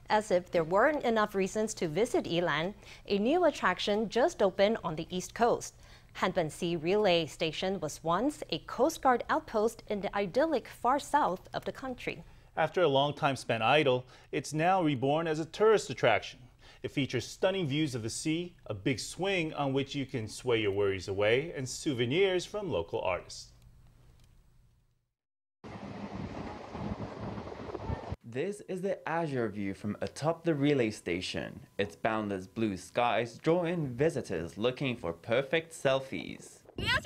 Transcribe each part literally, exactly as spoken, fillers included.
As if there weren't enough reasons to visit Yilan, a new attraction just opened on the east coast. Hanben Sea Relay Station was once a Coast Guard outpost in the idyllic far south of the country. After a long time spent idle, it's now reborn as a tourist attraction. It features stunning views of the sea, a big swing on which you can sway your worries away, and souvenirs from local artists. This is the azure view from atop the relay station. Its boundless blue skies draw in visitors looking for perfect selfies.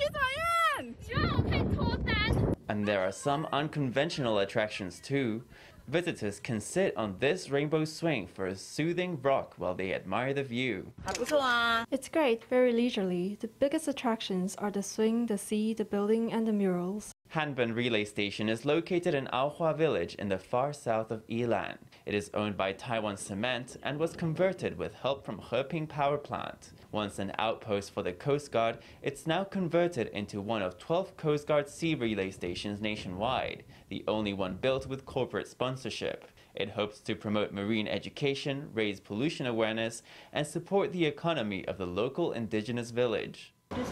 And there are some unconventional attractions too. Visitors can sit on this rainbow swing for a soothing rock while they admire the view. It's great, very leisurely. The biggest attractions are the swing, the sea, the building, and the murals. Hanben Relay Station is located in Aohua village in the far south of Yilan. It is owned by Taiwan Cement and was converted with help from Heping Power Plant. Once an outpost for the Coast Guard, it's now converted into one of twelve Coast Guard sea relay stations nationwide, the only one built with corporate sponsorship. It hopes to promote marine education, raise pollution awareness, and support the economy of the local indigenous village.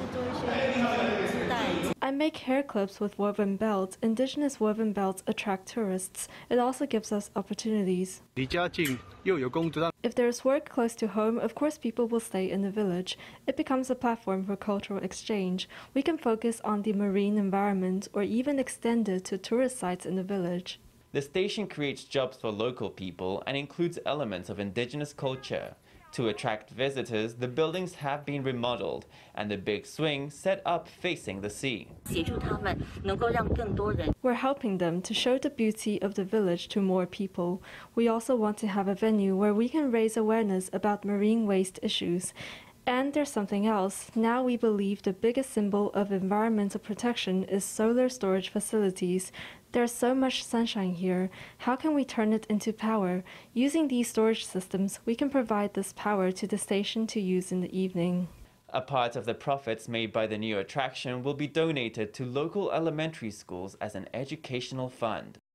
I make hair clips with woven belts. Indigenous woven belts attract tourists. It also gives us opportunities. If there's work close to home, of course people will stay in the village. It becomes a platform for cultural exchange. We can focus on the marine environment or even extend it to tourist sites in the village. The station creates jobs for local people and includes elements of indigenous culture. To attract visitors, the buildings have been remodeled and the big swing set up facing the sea. We're helping them to show the beauty of the village to more people. We also want to have a venue where we can raise awareness about marine waste issues. And there's something else. Now we believe the biggest symbol of environmental protection is solar storage facilities. There's so much sunshine here. How can we turn it into power? Using these storage systems, we can provide this power to the station to use in the evening. A part of the profits made by the new attraction will be donated to local elementary schools as an educational fund.